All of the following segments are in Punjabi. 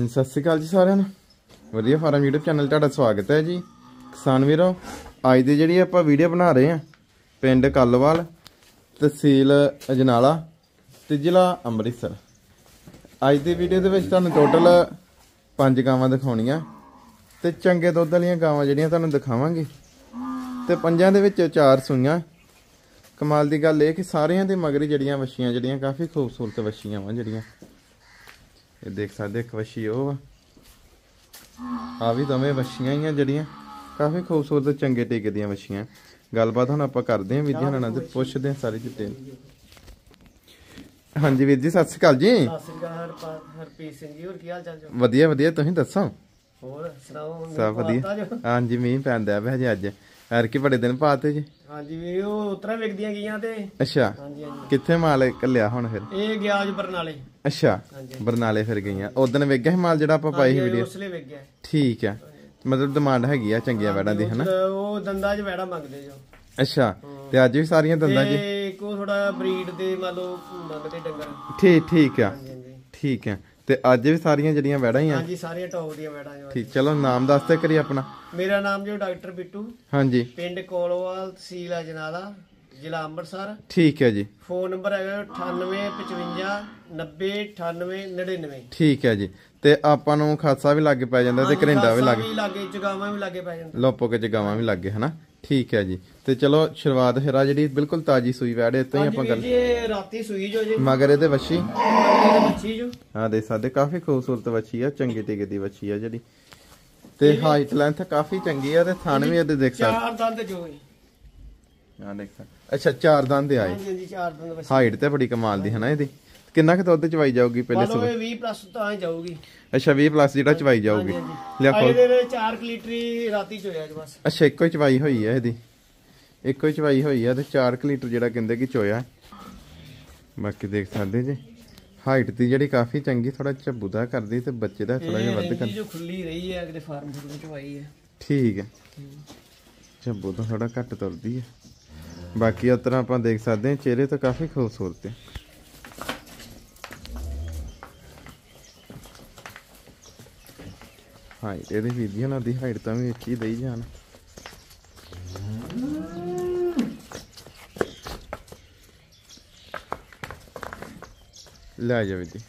ਸਤਿ ਸ਼੍ਰੀ ਅਕਾਲ ਜੀ ਸਾਰਿਆਂ ਨੂੰ। ਵਧੀਆ ਫਾਰਮ YouTube ਚੈਨਲ ਤੁਹਾਡਾ ਸਵਾਗਤ ਹੈ ਜੀ। ਕਿਸਾਨ ਵੀਰੋ, ਅੱਜ ਦੀ ਜਿਹੜੀ ਆਪਾਂ ਵੀਡੀਓ ਬਣਾ ਰਹੇ ਹਾਂ ਪਿੰਡ ਕੱਲਵਾਲ, ਤਹਿਸੀਲ ਅਜਨਾਲਾ ਤੇ ਜ਼ਿਲ੍ਹਾ ਅੰਮ੍ਰਿਤਸਰ। ਅੱਜ ਦੀ ਵੀਡੀਓ ਦੇ ਵਿੱਚ ਤੁਹਾਨੂੰ ਟੋਟਲ 5 ਗਾਵਾਂ ਦਿਖਾਉਣੀਆਂ ਤੇ ਚੰਗੇ ਦੁੱਧ ਵਾਲੀਆਂ ਗਾਵਾਂ ਜਿਹੜੀਆਂ ਤੁਹਾਨੂੰ ਦਿਖਾਵਾਂਗੇ ਤੇ 5 ਦੇ ਵਿੱਚ 4 ਸੂਈਆਂ। ਕਮਾਲ ਦੀ ਗੱਲ ਇਹ ਕਿ ਸਾਰਿਆਂ ਦੇ ਮਗਰੀ ਜਿਹੜੀਆਂ ਵੱਛੀਆਂ ਜਿਹੜੀਆਂ ਕਾਫੀ ਖੂਬਸੂਰਤ ਵੱਛੀਆਂ ਵਾ। ਜਿਹੜੀਆਂ ਇਹ ਦੇਖ ਸਕਦੇ ਇੱਕ ਵੱਛੀ ਉਹ ਆ ਵੀ ਦੋਵੇਂ ਵੱਛੀਆਂ ਹੀ ਆ ਜਿਹੜੀਆਂ ਕਾਫੀ ਖੂਬਸੂਰਤ ਚੰਗੇ ਟਿਕੇ ਦੀਆਂ ਵੱਛੀਆਂ। ਗੱਲਬਾਤ ਹੁਣ ਆਪਾਂ ਕਰਦੇ ਹਾਂ ਵੀਰ ਜੀ ਨਾਲ ਤੇ ਪੁੱਛਦੇ ਹਾਂ ਸਾਰੀ ਡਿਟੇਲ। ਹਾਂਜੀ ਵੀਰ ਜੀ, ਸਤਿ ਸ਼੍ਰੀ ਅਕਾਲ ਜੀ। ਸਤਿ ਸ਼੍ਰੀ ਅਕਾਲ ਹਰਪ੍ਰੀਤ ਸਿੰਘ ਜੀ, ਹੋਰ ਕੀ ਹਾਲ ਚਾਲ ਜੀ? ਵਧੀਆ ਵਧੀਆ, ਤੁਸੀਂ ਦੱਸੋ? ਹੋਰ ਸੁਣਾਓ? ਸਭ ਵਧੀਆ। ਹਾਂਜੀ, ਮੀਂਹ ਪੈਂਦਾ ਪਿਆ ਜੀ ਅੱਜ। ਐਰਕੀ ਬੜੇ ਦਿਨ ਪਾਤੇ ਜੀ। ਹਾਂਜੀ ਵੀ ਉਹ ਉਤਰਾ ਵੇਖਦੀਆਂ ਗਈਆਂ ਤੇ ਅੱਛਾ, ਹਾਂਜੀ ਹਾਂਜੀ। ਕਿੱਥੇ ਮਾਲ ਕੱਲਿਆ ਹੁਣ ਫਿਰ? ਇਹ ਗਿਆ ਜੀ ਬਰਨਾਲੇ। ਅੱਛਾ, ਬਰਨਾਲੇ ਫਿਰ ਗਈਆਂ। ਉਦੋਂ ਵੇਖ ਗਿਆ ਸੀ ਮਾਲ ਜਿਹੜਾ ਆਪਾਂ ਪਾਈ ਸੀ ਵੀਡੀਓ? ਉਸਲੇ ਵੇਖ ਗਿਆ। ਠੀਕ ਆ, ਮਤਲਬ ਡਿਮਾਂਡ ਹੈਗੀ ਆ ਚੰਗੀਆਂ ਵੈੜਾਂ ਦੀ, ਹਨਾ? ਉਹ ਦੰਦਾਂ 'ਚ ਵੈੜਾ ਮੰਗਦੇ ਜੋ। ਅੱਛਾ, ਤੇ ਅੱਜ ਵੀ ਸਾਰੀਆਂ ਦੰਦਾਂ 'ਚ? ਇੱਕੋ ਥੋੜਾ ਬਰੀਡ ਦੇ ਮੰਨ ਲਓ ਮੰਗਦੇ ਡੰਗਰ। ਠੀਕ ਆ, ਠੀਕ ਆ। ਤੇ ਅੱਜ ਵੀ ਸਾਰੀਆਂ ਜਿਹੜੀਆਂ ਵੈੜਾਂ ਹੀ ਆ? ਹਾਂਜੀ, ਸਾਰੀਆਂ ਟੌਪ ਦੀਆਂ ਵੈੜਾਂ ਜੋ। ਠੀਕ, ਚਲੋ ਨਾਮ ਦੱਸ ਤੇ ਕਰੀ ਆਪਣਾ। ਮੇਰਾ ਨਾਮ ਜੋ ਡਾਕਟਰ ਬਿੱਟੂ। ਹਾਂਜੀ, ਪਿੰਡ ਕੋਲਵਾਲ, ਤਹਿਸੀਲ ਅਜਨਾਲਾ, ਜ਼ਿਲ੍ਹਾ ਅੰਮ੍ਰਿਤਸਰ। ਠੀਕ ਹੈ ਜੀ। ਫੋਨ ਨੰਬਰ ਹੈਗਾ 9855 90 98 99। ਠੀਕ ਹੈ ਜੀ। ਤੇ ਆਪਾਂ ਨੂੰ ਖਾਸਾ ਵੀ ਲਾਗੇ ਪੈ ਜਾਂਦਾ ਤੇ ਘਰਿੰਡਾ ਵੀ ਲਾਗੇ, ਜਗਾਵਾਂ ਵੀ ਲਾਗੇ ਪੈ ਜਾਂਦਾ, ਲੋਪੋ ਕੇ ਜਗਾਵਾਂ ਵੀ ਲਾਗੇ, ਹਨਾ? ਠੀਕ ਹੈ ਜੀ। ਤੇ ਚਲੋ ਸ਼ੁਰੂਆਤ ਫਿਰ ਆ ਜਿਹੜੀ ਬਿਲਕੁਲ ਤਾਜੀ ਸੂਈ ਵੈੜ ਇੱਥੇ ਹੀ ਆਪਾਂ ਗੱਲ। ਇਹ ਰਾਤੀ ਸੂਈ ਜੋ ਜੀ ਮਗਰ ਇਹਦੇ ਵੱਛੀ ਜੋ ਆ ਦੇ ਸਾਡੇ ਕਾਫੀ ਖੂਬਸੂਰਤ ਵੱਛੀ ਆ, ਚੰਗੇ ਟਿਕੇ ਦੀ ਵੱਛੀ ਆ ਜਿਹੜੀ। ਤੇ ਹਾਈਟ ਲੈਂਥ ਕਾਫੀ ਚੰਗੀ ਆ ਤੇ ਥਣ ਵੀ ਇਹਦੇ ਦੇਖ ਸਕਦੇ। 4 ਦੰਦ ਜੋ ਆ ਦੇਖ ਸਕਦੇ। ਅੱਛਾ, 4 ਦੰਦ ਆਏ। ਹਾਂਜੀ, 4 ਦੰਦ ਵੱਛੀ। ਹਾਈਟ ਤੇ ਬੜੀ ਕਮਾਲ ਦੀ, ਹਨਾ? ਇਹਦੀ ਕਿੰਨਾ ਕੁ ਦੁੱਧ ਚਵਾਈ ਜਾਊਗੀ ਪਹਿਲੇ ਸੂਬੇ? 20 ਪਲੱਸ ਤਾਂ ਜਾਊਗੀ। ਅੱਛਾ, 20 ਪਲੱਸ ਜਿਹੜਾ ਚਵਾਈ ਜਾਊਗੀ। ਲਿਆ ਖੋਲ। ਇਹਦੇ 4 ਲੀਟਰ ਰਾਤੀ ਚੋਇਆ ਜੀ ਬਸ। ਅੱਛਾ, ਇੱਕੋ ਹੀ ਚਵਾਈ ਹੋਈ ਹੈ ਇਹਦੀ, ਇੱਕੋ ਹੀ ਚਵਾਈ ਹੋਈ ਆ ਤੇ 4 ਲੀਟਰ ਜਿਹੜਾ ਕਹਿੰਦੇ ਕਿ ਚੋਇਆ। ਬਾਕੀ ਦੇਖ ਸਕਦੇ ਜੀ ਹਾਈਟ ਦੀ ਜਿਹੜੀ ਕਾਫੀ ਚੰਗੀ, ਥੋੜਾ ਝੱਬੂਦਾ ਕਰਦੀ ਤੇ ਬੱਚੇ ਦਾ ਥੋੜਾ ਜਿਹਾ ਵੱਧ ਕਰ ਜੋ ਖੁੱਲੀ ਰਹੀ ਹੈ ਅਗਲੇ ਫਾਰਮ ਤੋਂ ਚਵਾਈ ਹੈ। ਠੀਕ ਹੈ, ਝੱਬੂ ਤੋਂ ਥੋੜਾ ਘੱਟ ਤੁਰਦੀ ਹੈ। ਬਾਕੀ ਉਸ ਤਰ੍ਹਾਂ ਆਪਾਂ ਦੇਖ ਸਕਦੇ ਹਾਂ ਚਿਹਰੇ ਤੋਂ ਕਾਫੀ ਖੂਬਸੂਰਤ ਹੈ। ਹਾਈਟ ਇਹਦੀ ਵੀਰ ਜੀ ਉਹਨਾਂ ਦੀ ਹਾਈਟ ਤਾਂ ਵੀ ਵੇਖੀ ਦਈ ਜਾਣ। ਲੈ ਜਾਵੇ ਜੀ।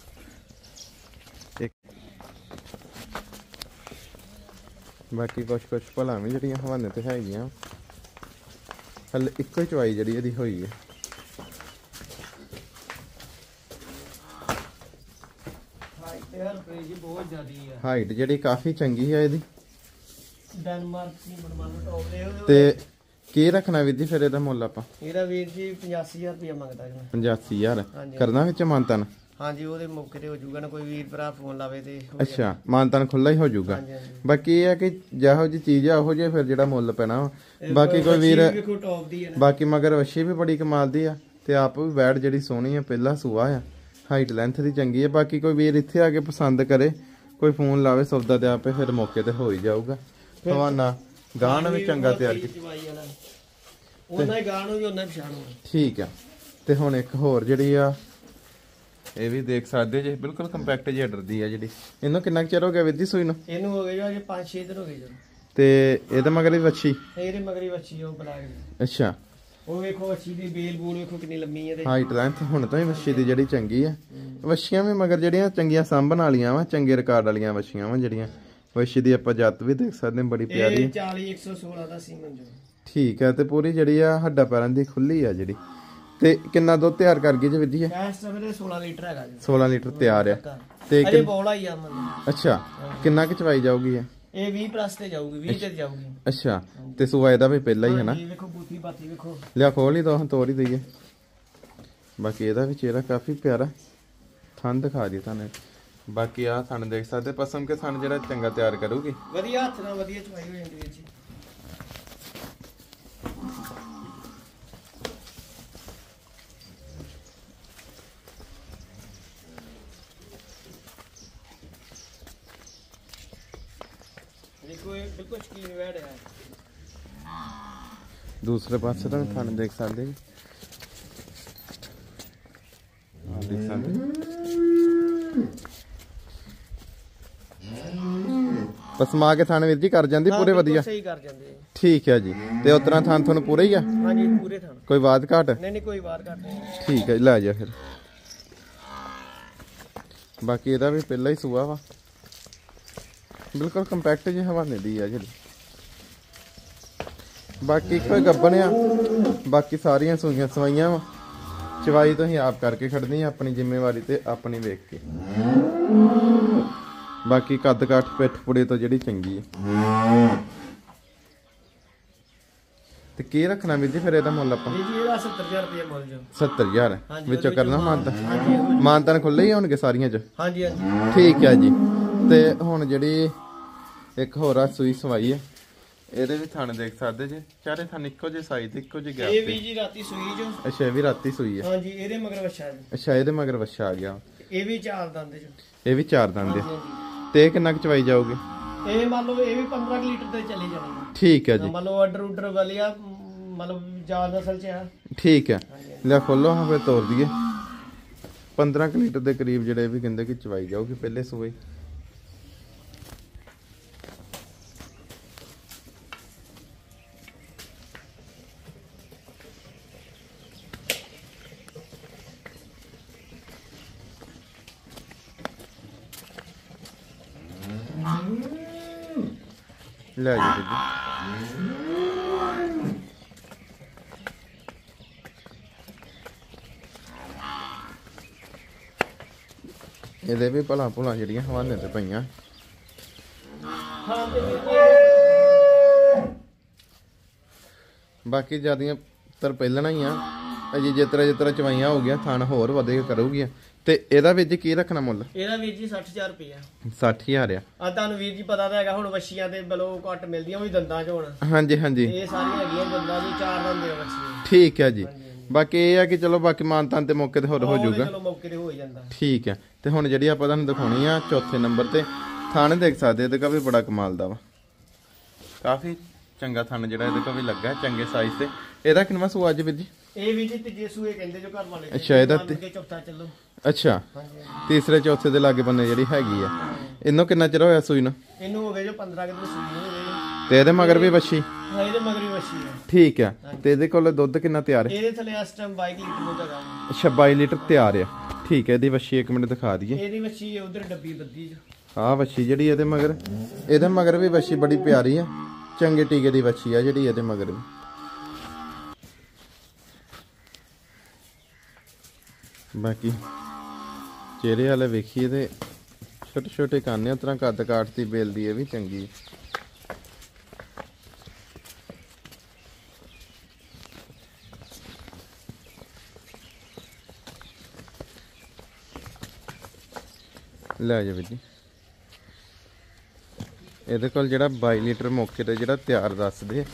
ਬਾਕੀ ਕੁਛ ਭਲਾ ਵੀ ਜਿਹੜੀਆਂ ਹਵਾਨੇ ਤੇ ਹੈਗੀਆਂ, ਹਲੇ ਇੱਕੋ ਹੀ ਚਵਾਈ ਜਿਹੜੀ ਇਹਦੀ ਹੋਈ ਹੈ। ਹਾਈਟ ਜਿਹੜੀ ਕਾਫੀ ਚੰਗੀ ਹੈ ਇਹਦੀ। ਤੇ ਕੀ ਰੱਖਣਾ ਵੀਰ ਜੀ ਫਿਰ ਇਹਦਾ ਮੁੱਲ ਆਪਾਂ? ਇਹਦਾ ਵੀਰ ਜੀ 85,000 ਰੁਪਇਆ ਮੰਗਦਾ ਜੀ। 85,000 ਕਰਨਾ ਵਿੱਚ ਮਾਨਤਨ? ਹਾਂਜੀ, ਉਹਦੇ ਮੌਕੇ ਤੇ ਹੋ ਜਾਊਗਾ ਨਾ, ਕੋਈ ਵੀਰ ਭਰਾ ਫੋਨ ਲਾਵੇ ਤੇ। ਅੱਛਾ, ਮਾਨਤਨ ਖੁੱਲਾ ਹੀ ਹੋ ਜਾਊਗਾ। ਬਾਕੀ ਇਹ ਹੈ ਕਿ ਜਿਹੋ ਜਿਹੀ ਚੀਜ਼ ਆ ਉਹੋ ਜਿਹੇ ਫਿਰ ਜਿਹੜਾ ਮੁੱਲ ਪੈਣਾ। ਬਾਕੀ ਕੋਈ ਵੀਰ ਬਾਕੀ ਮਗਰ ਵੱਛੀ ਵੀ ਬੜੀ ਕਮਾਲ ਦੀ ਆ ਤੇ ਆਪ ਵੀ ਵੈੜ ਜਿਹੜੀ ਸੋਹਣੀ ਆ, ਪਹਿਲਾ ਸੂਆ ਆ, ਹਾਈਟ ਲੈਂਥ ਦੀ ਚੰਗੀ ਹੈ। ਬਾਕੀ ਕੋਈ ਵੀਰ ਇੱਥੇ ਆ ਕੇ ਪਸੰਦ ਕਰੇ, ਕੋਈ ਫੋਨ ਲਾਵੇ, ਸੌਦਾ ਤੇ ਆਪੇ ਫਿਰ ਮੌਕੇ ਤੇ ਹੋ ਹੀ ਜਾਊਗਾ। ਹਵਾਨਾ ਗਾਣ ਵੀ ਚੰਗਾ ਤਿਆਰ ਕੀਤਾ। ਠੀਕ ਆ। ਤੇ ਹੁਣ ਇੱਕ ਹੋਰ ਜਿਹੜੀ ਆ ਇਹ ਵੀ ਦੇਖ ਸਕਦੇ ਜੇ, ਬਿਲਕੁਲ ਕੰਪੈਕਟ ਜਿਹੀ ਆਰਡਰ ਦੀ ਆ ਜਿਹੜੀ। ਇਹਨੂੰ ਕਿੰਨਾ ਚਿਰ ਹੋ ਗਿਆ ਵੀਰ ਜੀ ਸੂਈ ਨੂੰ? ਇਹਨੂੰ ਹੋ ਗਏ ਜੀ 5-6 ਦਿਨ ਹੋ ਗਏ ਜੀ। ਤੇ ਇਹਦੇ ਮਗਰ ਵੀ ਵੱਛੀ? ਇਹਦੇ ਮਗਰ ਹੀ ਵੱਛੀ ਉਹ ਬਣਾ ਕੇ। ਅੱਛਾ, ਉਹ ਵੇਖੋ ਵੱਛੀ ਦੀ ਬੇਲ ਬੂਲ ਵੇਖੋ ਕਿੰਨੀ ਲੰਮੀ ਹੈ ਤੇ ਹਾਈਟ ਲੈਂਥ ਹੁਣ ਤਾਂ ਹੀ ਵੱਛੀ ਦੀ ਜਿਹੜੀ ਚੰਗੀ ਆ। ਵੱਛੀਆਂ ਵੀ ਮਗਰ ਜਿਹੜੀਆਂ ਚੰਗੀਆਂ ਸਾਂਭਣ ਵਾਲੀਆਂ ਵਾ, ਚੰਗੇ ਰਿਕਾਰਡ ਵਾਲੀਆਂ ਵੱਛੀਆਂ ਵਾ ਜਿਹੜੀਆਂ। ਵੱਛੀ ਦੀ ਆਪਾਂ ਜੱਤ ਵੀ ਦੇਖ ਸਕਦੇ ਹਾਂ, ਬੜੀ ਪਿਆਰੀ। 40-116 ਦਾ ਸੀਮਨ ਜੋ। ਠੀਕ ਹੈ। ਤੇ ਪੂਰੀ ਜਿਹੜੀ ਆ ਹੱਡਾਂ ਪੈਰਾਂ ਦੀ ਖੁੱਲੀ ਆ ਜਿਹੜੀ। ਤੇ ਕਿੰਨਾ ਦੁੱਧ ਤਿਆਰ ਕਰ ਗਈ ਜੀ ਵੀਰ ਜੀ? ਇਸ ਵੇਲੇ 16 ਲੀਟਰ ਹੈਗਾ ਜੀ। 16 ਲੀਟਰ ਤਿਆਰ ਆ ਤੇ ਅਜੇ ਬੋਲਾ ਹੀ ਆ ਮਤਲਬ। ਅੱਛਾ, ਕਿੰਨਾ ਕਿ ਚਵਾਈ ਜਾਊਗੀ ਇਹ 20 ਪਲੱਸ ਤੇ ਜਾਊਗੀ, 20 ਤੇ ਜਾਊਗੀ। ਅੱਛਾ, ਤੇ ਸੂਆ ਇਹਦਾ ਵੀ ਪਹਿਲਾਂ ਹੀ ਹੈ ਨਾ? ਵੇਖੋ ਬੂਥੀ ਬਾਤੀ ਵੇਖੋ। ਲਿਆ ਖੋਲ ਹੀ ਦੋ, ਤੋੜ ਹੀ ਦਈਏ। ਬਾਕੀ ਇਹਦਾ ਵੀ ਚਿਹਰਾ ਕਾਫੀ ਪਿਆਰਾ, ਥਣ ਦਿਖਾ ਦੀ ਤੁਹਾਨੂੰ। ਬਾਕੀ ਆ ਥਣ ਦੇਖ ਸਕਦੇ, ਪਸਮ ਕੇ ਥਣ ਜਿਹੜਾ ਚੰਗਾ ਤਿਆਰ ਕਰੂਗੀ। ਵਧੀਆ ਹੱਥ ਨਾਲ ਵਧੀਆ ਚਵਾਈ ਹੋ ਜਾਂਦੀ ਹੈ ਜੀ। ਬਿਲਕੁਲ ਸ਼ਕੀਨ ਵੈੜ ਹੈ। ਦੂਸਰੇ ਪਾਸੇ ਤਾਂ ਥਣ ਦੇਖ ਸਕਦੇ ਜੀ। ਦੇਖ ਸਕਦੇ ਪਸਮਾ ਕੇ ਥਾਣ ਵੀਰ ਜੀ ਕਰ ਜਾਂਦੀ ਪੂਰੇ ਵਧੀਆ ਸਹੀ ਕਰ ਜਾਂਦੇ। ਠੀਕ ਹੈ ਜੀ। ਤੇ ਉਤਰਾ ਥਾਣ ਤੁਹਾਨੂੰ ਪੂਰਾ ਹੀ ਆ? ਹਾਂਜੀ ਪੂਰੇ ਥਾਣ। ਕੋਈ ਬਾਤ ਘਾਟ? ਨਹੀਂ ਕੋਈ ਬਾਤ ਘਾਟ ਨਹੀਂ। ਠੀਕ ਹੈ ਲੈ ਜਾ ਫਿਰ। ਬਾਕੀ ਇਹਦਾ ਵੀ ਪਹਿਲਾਂ ਹੀ ਸੂਆ ਵਾ, ਬਿਲਕੁਲ ਕੰਪੈਕਟ ਜਿਹੀ ਹਵਾਨੇ ਦੀ ਆ ਜਿਹੜੀ। ਬਾਕੀ ਕੋਈ ਗੱਬਣ ਆ, ਬਾਕੀ ਸਾਰੀਆਂ ਸੂਈਆਂ ਸਵਾਈਆਂ ਵਾ। ਚਵਾਈ ਤੁਸੀਂ ਆਪ ਕਰਕੇ ਖੜਨੀ ਆ, ਆਪਣੀ ਜ਼ਿੰਮੇਵਾਰੀ ਤੇ ਆਪਣੀ ਵੇਖ ਕੇ। ਬਾਕੀ ਕੱਦ ਕਾਠ ਪਿੱਠ ਪੁੜੇ ਤੋਂ ਜਿਹੜੀ ਚੰਗੀ ਹੈ। ਤੇ ਕੀ ਰੱਖਣਾ ਵੀਰ ਜੀ ਫਿਰ ਇਹਦਾ ਮੁੱਲ ਆਪਾਂ? ਜੀ ਇਹਦਾ 70000 ਰੁਪਏ ਮੁੱਲ ਜੋ। 70000 ਵਿੱਚੋਂ ਕਰਨਾ ਮਾਨਤਾਨ ਖੁੱਲੇ ਹੀ ਹੋਣਗੇ ਸਾਰੀਆਂ ਚ? ਹਾਂਜੀ ਠੀਕ ਹੈ ਜੀ। ਤੇ ਹੁਣ ਜਿਹੜੀ ਇੱਕ ਹੋਰ ਆ ਸੂਈ ਸਵਾਈ ਹੈ, ਇਹਦੇ ਵੀ ਥਣ ਦੇਖ ਸਕਦੇ ਜੇ, ਚਾਰੇ ਥਣ ਇੱਕੋ ਜਿਹੇ ਸਾਈਜ਼, ਇੱਕੋ ਜਿਹੇ ਗੈਪ। ਇਹ ਵੀ ਜੀ ਰਾਤੀ ਸੂਈ ਜੋ। ਅੱਛਾ ਇਹ ਵੀ ਰਾਤੀ ਸੂਈ ਹੈ? ਹਾਂਜੀ ਇਹਦੇ ਮਗਰ ਵੱਛਾ ਜੀ। ਅੱਛਾ ਇਹਦੇ ਮਗਰ ਵੱਛਾ ਆ ਗਿਆ। ਇਹ ਵੀ 4 ਦੰਦ ਜੋ। ਇਹ ਵੀ 4 ਦੰਦ ਹੈ। ਤੇ ਇਹ ਕਿੰਨਾ ਕੁ ਚਵਾਈ ਜਾਓਗੇ? ਇਹ ਮੰਨ ਲਓ ਇਹ ਵੀ 15 ਲੀਟਰ ਤੇ ਚਲੀ ਜਾਣੀ। ਠੀਕ ਹੈ ਜੀ। ਮੰਨ ਲਓ ਆਰਡਰ ਵਾਲੀਆ ਮਤਲਬ ਜ਼ਿਆਦਾ ਨਸਲ ਚ ਆ। ਠੀਕ ਹੈ ਲੈ ਖੋਲੋ ਹਾਂ ਫਿਰ ਤੋਰ ਦਈਏ। 15 ਲੀਟਰ ਦੇ ਕਰੀਬ ਜਿਹੜੇ ਵੀ ਕਹਿੰਦੇ ਕਿ ਚਵਾਈ ਜਾਊਗੀ ਪਹਿਲੇ ਸੂਏ। ਲੈ ਜੀ ਇਹਦੇ ਵੀ ਭਲਾ ਭੁਲਾ ਜਿਹੜੀਆਂ ਹਵਾਨੇ ਤੇ ਪਈਆਂ। ਬਾਕੀ ਜਿਆਦੀਆਂ ਤਰ ਪਹਿਲਣਾ ਹੀ ਆ ਅਜੇ ਜਿਤਰਾ ਚਵਾਈਆਂ ਹੋ ਗਿਆ ਥਣ ਹੋਰ ਵਧੇ ਕਰੂਗੀਆਂ। ਤੇ ਇਹਦਾ ਵੀਰ ਜੀ ਕੀ ਰੱਖਣਾ ਮੁੱਲ? ਇਹਦਾ ਵੀਰ ਜੀ 60000 ਰੁਪਏ। 60000 ਆ। ਤੁਹਾਨੂੰ ਵੀਰ ਜੀ ਪਤਾ ਤਾਂ ਹੈਗਾ ਹੁਣ ਵੱਛੀਆਂ ਤੇ ਬਲੋ ਘੱਟ ਮਿਲਦੀਆਂ, ਉਹ ਵੀ ਦੰਦਾਂ ਚ ਹੋਣ। ਹਾਂਜੀ ਹਾਂਜੀ ਇਹ ਸਾਰੀਆਂ ਹੈਗੀਆਂ ਦੰਦਾਂ ਦੀ, 4 ਦੰਦ ਦੇ ਵੱਛੀਆਂ। ਠੀਕ ਹੈ ਜੀ। ਬਾਕੀ ਇਹ ਆ ਕਿ ਚਲੋ ਬਾਕੀ ਮਾਨਤਾਨ ਤੇ ਮੌਕੇ ਤੇ ਹੋਰ ਹੋ ਜਾਊਗਾ। ਚਲੋ ਮੌਕੇ ਤੇ ਹੋ ਜਾਂਦਾ। ਠੀਕ ਹੈ। ਤੇ ਹੁਣ ਜਿਹੜੀ ਆਪਾਂ ਤੁਹਾਨੂੰ ਦਿਖਾਉਣੀ ਆ ਚੌਥੇ ਨੰਬਰ ਤੇ ਥਣ ਦੇਖ ਸਕਦੇ ਇਹਦੇ ਕਾ ਵੀ ਬੜਾ ਕਮਾਲ ਦਾ ਵਾ, ਕਾਫੀ ਚੰਗਾ ਥਣ ਜਿਹੜਾ ਇਹਦੇ ਕਾ ਵੀ ਲੱਗਾ ਚੰਗੇ ਸਾਈਜ਼ ਤੇ। ਇਹਦਾ ਕਿੰਨਾ ਸੂਆ ਅੱਜ ਵੀਰ ਜੀ? ਇਹ ਵੀ ਜੀ ਤੀਜੇ ਸੂਏ ਕਹਿੰਦੇ ਜੋ ਘਰ ਵਾਲੇ। ਅੱਛਾ ਇਹਦਾ ਚੌਥਾ ਚੱਲੋ। ਅੱਛਾ ਤੀਸਰੇ ਚੌਥੇ ਦੇ ਲਾਗੇ ਬੰਨੇ ਜਿਹੜੀ ਹੈਗੀ ਆ। ਇਹਨੂੰ ਕਿੰਨਾ ਚਿਰ ਹੋਇਆ ਸੂਈ ਨੂੰ? ਇਹਨੂੰ ਹੋ ਗਏ ਜੋ 15 ਕਿਲੋ ਸੂਈ ਹੋ ਗਏ। ਤੇ ਇਹਦੇ ਮਗਰ ਵੀ ਵੱਛੀ? ਹਾਂ ਇਹਦੇ ਮਗਰ ਵੀ ਵੱਛੀ ਹੈ। ਠੀਕ ਆ। ਤੇ ਇਹਦੇ ਕੋਲ ਦੁੱਧ ਕਿੰਨਾ ਤਿਆਰ ਹੈ? ਇਹਦੇ ਥੱਲੇ ਇਸ ਟਾਈਮ 22 ਲੀਟਰ ਦੁੱਧ ਹੈਗਾ। ਅੱਛਾ 22 ਲੀਟਰ ਤਿਆਰ ਆ। ਠੀਕ ਹੈ। ਇਹਦੀ ਵੱਛੀ 1 ਮਿੰਟ ਦਿਖਾ ਦਈਏ। ਇਹਦੀ ਵੱਛੀ ਉਧਰ ਡੱਬੀ ਬੱਦੀ ਚ। ਆਹ ਵੱਛੀ ਜਿਹੜੀ ਇਹਦੇ ਮਗਰ ਵੀ ਵੱਛੀ ਬੜੀ ਪਿਆਰੀ ਆ, ਚੰਗੇ ਟੀਕੇ ਦੀ ਵੱਛੀ ਆ ਜਿਹੜੀ ਇਹਦੇ ਮਗਰ ਵੀ। ਬਾਕੀ ਚਿਹਰੇ ਵਾਲੇ ਵੇਖੀਏ ਤੇ ਛੋਟੇ ਛੋਟੇ ਕਾਨੇ ਉਤਰਾ ਕੱਦ ਕਾਠ ਦੀ ਬੇਲ ਦੀ ਇਹ ਵੀ ਚੰਗੀ। ਲੈ ਜਾ ਜੀ। ਇਹਦੇ ਕੋਲ ਜਿਹੜਾ 22 ਲੀਟਰ ਮੌਕੇ ਤੇ ਜਿਹੜਾ ਤਿਆਰ ਦੱਸਦੇ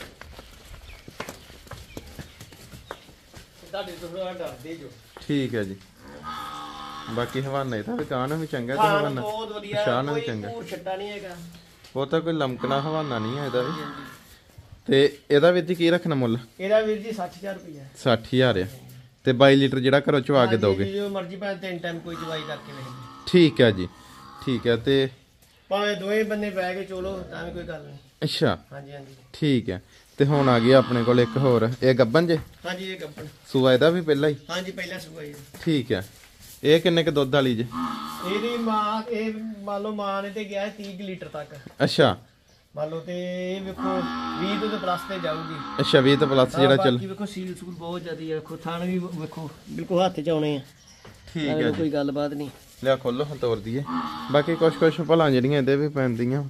ਤੁਹਾਡੇ ਤੋਂ ਡਰਦੇ ਜੋ। ਠੀਕ ਹੈ ਜੀ। ਬਾਕੀ ਹਵਾਨਾ ਇਹਦਾ ਵੀ ਕਾਨ ਵੀ ਚੰਗਾ ਤੇ ਹਵਾਨਾ ਬਹੁਤ ਵਧੀਆ, ਸ਼ਾਨ ਵੀ ਚੰਗਾ, ਕੋਈ ਛੱਟਾ ਨਹੀਂ ਹੈਗਾ। ਉਹ ਤਾਂ ਕੋਈ ਲਮਕਣਾ ਹਵਾਨਾ ਨਹੀਂ ਹੈ ਇਹਦਾ ਵੀ। ਤੇ ਇਹਦਾ ਵੀਰ ਜੀ ਕੀ ਰੱਖਣਾ ਮੁੱਲ? ਇਹਦਾ ਵੀਰ ਜੀ 60000 ਰੁਪਏ। 60000 ਆ। ਤੇ 22 ਲੀਟਰ ਜਿਹੜਾ ਘਰੋਂ ਚਵਾ ਕੇ ਦੋਗੇ? ਜੋ ਮਰਜ਼ੀ ਭਾਵੇਂ 3 ਟਾਈਮ ਕੋਈ ਚਵਾਈ ਕਰਕੇ ਵੇਖ ਲਓ। ਠੀਕ ਹੈ ਜੀ। ਠੀਕ ਹੈ। ਤੇ ਭਾਵੇਂ ਦੋਵੇਂ ਬੰਨੇ ਬਹਿ ਕੇ ਚੋਲੋ ਤਾਂ ਵੀ ਕੋਈ ਗੱਲ ਨਹੀਂ। ਅੱਛਾ ਹਾਂਜੀ ਹਾਂਜੀ ਠੀਕ ਹੈ। ਤੇ ਹੁਣ ਆ ਗਿਆ ਆਪਣੇ ਕੋਲ ਇੱਕ ਹੋਰ, ਇਹ ਗੱਬਨ ਜੇ? ਹਾਂਜੀ ਇਹ ਗੱਬਨ ਸੂਆ ਇਹਦਾ ਵੀ ਪਹਿਲਾਂ ਹੀ? ਹਾਂਜੀ ਪਹਿਲਾ ਸੂਆ ਜੀ। ਠੀਕ ਹੈ। ਇਹ ਕਿੰਨੇ ਕ ਦੁੱਧ ਵਾਲੀ ਜੇ? ਇਹਦੀ ਮਾਂ ਇਹ ਮੰਨ ਲਓ ਮਾਂ ਨੇ ਤੇ ਗਿਆ 30 ਲੀਟਰ ਤੱਕ। ਅੱਛਾ ਮੰਨ ਲਓ ਤੇ ਇਹ ਵੇਖੋ 20 ਤੋਂ ਪਲੱਸ ਤੇ ਜਾਊਗੀ। ਅੱਛਾ 20 ਤੋਂ ਪਲੱਸ ਜਿਹੜਾ ਚੱਲ। ਬਾਕੀ ਵੇਖੋ ਸੀਲ ਸੂਲ ਬਹੁਤ ਜ਼ਿਆਦੀ ਹੈ। ਵੇਖੋ ਥਣ ਵੀ ਵੇਖੋ ਬਿਲਕੁਲ ਹੱਥ 'ਚ ਆਉਣੇ ਆ। ਠੀਕ ਹੈ। ਕੋਈ ਗੱਲਬਾਤ ਨਹੀਂ। ਲਿਆ ਖੋਲੋ ਤੋਰ ਦਈਏ। ਬਾਕੀ ਕੁਛ ਭਲਾਂ ਜਿਹੜੀਆਂ ਇਹਦੇ ਵੀ ਪੈਂਦੀਆਂ।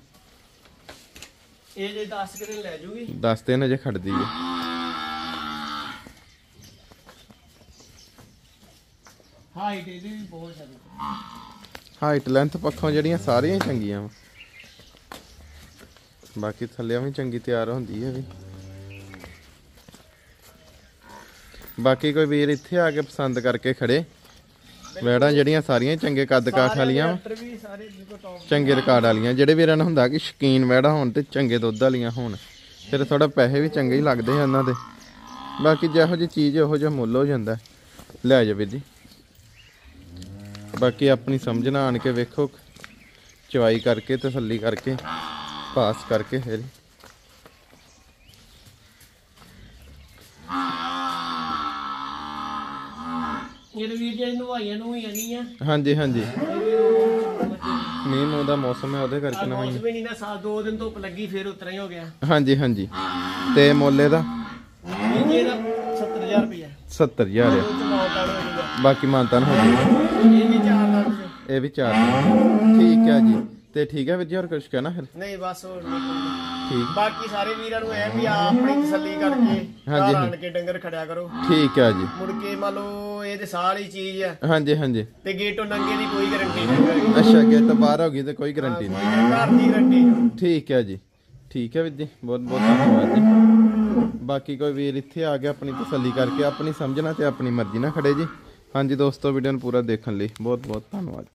ਇਹ ਜੇ 10 ਕਿਲੋ ਲੈ ਜੂਗੀ। 10 ਦਿਨ ਅਜੇ ਖੜਦੀ ਹੈ। ਹਾਈਟ ਇਹਦੀ ਵੀ ਬਹੁਤ ਜ਼ਿਆਦਾ। ਹਾਈਟ ਲੈਂਥ ਪੱਖੋਂ ਜਿਹੜੀਆਂ ਸਾਰੀਆਂ ਚੰਗੀਆਂ ਵਾ। ਬਾਕੀ ਥੱਲਿਆਂ ਵੀ ਚੰਗੀ ਤਿਆਰ ਹੁੰਦੀ ਹੈ ਵੀ। ਬਾਕੀ ਕੋਈ ਵੀਰ ਇੱਥੇ ਆ ਕੇ ਪਸੰਦ ਕਰਕੇ ਖੜੇ। ਵੈੜਾਂ ਜਿਹੜੀਆਂ ਸਾਰੀਆਂ ਚੰਗੇ ਕੱਦ ਕਾਠ ਵਾਲੀਆਂ, ਚੰਗੇ ਰਿਕਾਰਡ ਵਾਲੀਆਂ। ਜਿਹੜੇ ਵੀਰਾਂ ਨੂੰ ਹੁੰਦਾ ਕਿ ਸ਼ੌਕੀਨ ਵੈੜਾਂ ਹੋਣ ਤੇ ਚੰਗੇ ਦੁੱਧ ਵਾਲੀਆਂ ਹੋਣ, ਫਿਰ ਥੋੜਾ ਪੈਸੇ ਵੀ ਚੰਗੇ ਹੀ ਲੱਗਦੇ ਆ ਉਹਨਾਂ ਦੇ। ਬਾਕੀ ਜਿਹੋ ਜਿਹੀ ਚੀਜ਼ ਉਹੋ ਜਿਹਾ ਮੁੱਲ ਹੋ ਜਾਂਦਾ। ਲੈ ਜਾ ਵੀਰ ਜੀ। ਬਾਕੀ ਆਪਣੀ ਸਮਝ ਨਾਲ ਆਣ ਕੇ ਵੇਖੋ, ਚਵਾਈ ਕਰਕੇ ਤਸੱਲੀ ਕਰਕੇ ਪਾਸ ਕਰਕੇ ਫਿਰ ਇਹ ਵੀਰ ਜੀ ਨਵਾਈਆਂ ਨੂੰ ਹੀ ਨਹੀਂ ਆ। ਹਾਂਜੀ ਹਾਂਜੀ ਮੀਂਹ ਮੂੰਹ ਦਾ ਮੌਸਮ ਹੈ ਉਹਦੇ ਕਰਕੇ ਨਵਾਈ ਮੌਸਮ ਹੀ ਨਹੀਂ ਨਾ, ਸਾਲ 2 ਦਿਨ ਧੁੱਪ ਲੱਗੀ ਫਿਰ ਉਤਰਾ ਹੀ ਹੋ ਗਿਆ। ਹਾਂਜੀ ਹਾਂਜੀ ਤੇ ਮੁੱਲ ਇਹਦਾ ਇਹ ਦਾ 70000 ਰੁਪਏ 70000 ਆ। ਬਾਕੀ ਮਾਨਤਾਨ ਹੋ ਜਾਊਗਾ। ਇਹ ਵੀ 4 ਲੱਖ ਚ। ਇਹ ਵੀ 4 ਠੀਕ ਹੈ ਜੀ। ਤੇ ਠੀਕ ਹੈ ਵੀਰ ਜੀ, ਹੋਰ ਕੁਝ ਕਹਿਣਾ ਫਿਰ? ਨਹੀਂ ਬਸ ਹੋਰ ਨਹੀਂ ਠੀਕ। ਬਾਕੀ ਸਾਰੇ ਵੀਰਾਂ ਨੂੰ ਇਹ ਵੀ ਆਪਣੀ ਤਸੱਲੀ ਕਰਕੇ ਘਰ ਆਣ ਕੇ ਡੰਗਰ ਖੜਿਆ ਕਰੋ। ਠੀਕ ਹੈ ਜੀ। ਮੁੜ ਕੇ ਮੰਨ ਲਓ ਇਹ ਤੇ ਸਾਰੀ ਚੀਜ਼ ਆ। ਹਾਂਜੀ ਹਾਂਜੀ ਤੇ ਗੇਟੋਂ ਨੰਗੇ ਦੀ ਕੋਈ ਗਾਰੰਟੀ ਨਹੀਂ। ਅੱਛਾ ਗੇਟ ਬਾਹਰ ਹੋ ਗਈ ਤੇ ਕੋਈ ਗਾਰੰਟੀ ਨਹੀਂ। ਘਰ ਦੀ ਗਾਰੰਟੀ। ਠੀਕ ਹੈ ਜੀ। ਠੀਕ ਹੈ ਵੀਰ ਜੀ, ਬਹੁਤ ਬਹੁਤ ਧੰਨਵਾਦ ਜੀ। ਬਾਕੀ ਕੋਈ ਵੀਰ ਇੱਥੇ ਆ ਗਿਆ ਆਪਣੀ ਤਸੱਲੀ ਕਰਕੇ ਆਪਣੀ ਸਮਝਣਾ ਤੇ ਆਪਣੀ ਮਰਜ਼ੀ ਨਾਲ ਖੜੇ ਜੀ। ਹਾਂਜੀ ਦੋਸਤੋ, ਵੀਡੀਓ ਨੂੰ ਪੂਰਾ ਦੇਖਣ ਲਈ ਬਹੁਤ ਬਹੁਤ ਧੰਨਵਾਦ।